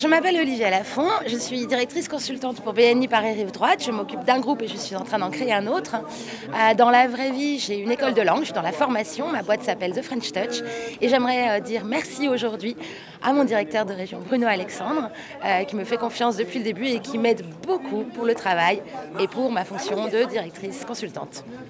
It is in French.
Je m'appelle Olivier Lafont, je suis directrice consultante pour BNI Paris Rive Droite. Je m'occupe d'un groupe et je suis en train d'en créer un autre. Dans la vraie vie, j'ai une école de langue, je suis dans la formation. Ma boîte s'appelle The French Touch et j'aimerais dire merci aujourd'hui à mon directeur de région, Bruno Alexandre, qui me fait confiance depuis le début et qui m'aide beaucoup pour le travail et pour ma fonction de directrice consultante.